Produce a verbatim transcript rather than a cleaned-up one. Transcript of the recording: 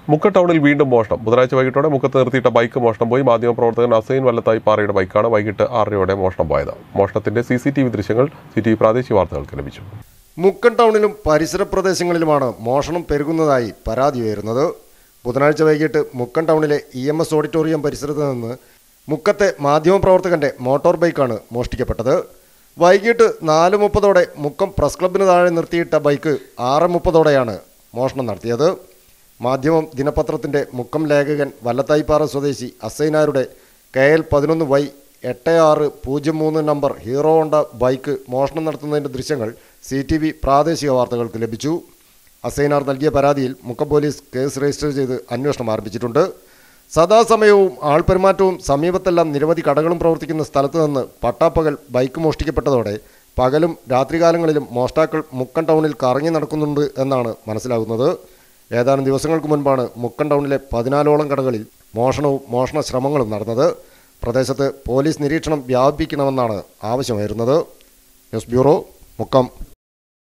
മുക്കം ടൗണിൽ വീണ്ടും മോഷണം. ബുധനാഴ്ച വൈകിട്ടോടെ മുക്കത്ത് നിർത്തിയിട്ട ബൈക്ക് മോഷണം പോയി. മാധ്യമപ്രവർത്തകൻ അസൈൻ വല്ലത്തായി പാറയുടെ ബൈക്കാണ് വൈകിട്ട് ആറരയോടെ മോഷണം പോയത്. മോഷണത്തിന്റെ സി സി ടി വി ദൃശ്യങ്ങൾ സി ടി വി പ്രാദേശിക വാർത്തകൾക്ക് ലഭിച്ചു. മുക്കം ടൗണിലും പരിസര പ്രദേശങ്ങളിലുമാണ് മോഷണം പെരുകുന്നതായി പരാതി ഉയരുന്നത്. ബുധനാഴ്ച വൈകിട്ട് മുക്കം ടൗണിലെ ഇ എം എസ് ഓഡിറ്റോറിയം പരിസരത്ത് നിന്ന് മുക്കത്തെ മാധ്യമപ്രവർത്തകന്റെ മോട്ടോർ ബൈക്കാണ് മോഷ്ടിക്കപ്പെട്ടത്. വൈകിട്ട് നാല് മുപ്പതോടെ മുക്കം പ്രസ് ക്ലബിന് താഴെ നിർത്തിയിട്ട ബൈക്ക് ആറ് മുപ്പതോടെയാണ് മോഷണം നടത്തിയത്. മാധ്യമം ദിനപത്രത്തിൻ്റെ മുക്കം ലേഖകൻ വല്ലത്തായിപ്പാറ സ്വദേശി അസൈനാരുടെ കെ എൽ പതിനൊന്ന് വൈ എട്ട് ആറ് പൂജ്യം മൂന്ന് നമ്പർ ഹീറോ ഹോണ്ട ബൈക്ക് മോഷണം നടത്തുന്നതിൻ്റെ ദൃശ്യങ്ങൾ സി ടി വി പ്രാദേശിക വാർത്തകൾക്ക് ലഭിച്ചു. അസൈനാർ നൽകിയ പരാതിയിൽ മുക്കം പോലീസ് കേസ് രജിസ്റ്റർ ചെയ്ത് അന്വേഷണം ആരംഭിച്ചിട്ടുണ്ട്. സദാസമയവും ആൾപെരുമാറ്റവും സമീപത്തെല്ലാം നിരവധി കടകളും പ്രവർത്തിക്കുന്ന സ്ഥലത്ത് നിന്ന് പട്ടാപ്പകൽ ബൈക്ക് മോഷ്ടിക്കപ്പെട്ടതോടെ പകലും രാത്രികാലങ്ങളിലും മോഷ്ടാക്കൾ മുക്കം ടൗണിൽ കറങ്ങി നടക്കുന്നുണ്ട് എന്നാണ് മനസ്സിലാകുന്നത്. ഏതാനും ദിവസങ്ങൾക്ക് മുൻപാണ് മുക്കം ടൗണിലെ പതിനാലോളം കടകളിൽ മോഷണവും മോഷണ ശ്രമങ്ങളും നടന്നത്. പ്രദേശത്ത് പോലീസ് നിരീക്ഷണം വ്യാപിപ്പിക്കണമെന്നാണ് ആവശ്യമായിരുന്നത്. News bureau, Mukkam.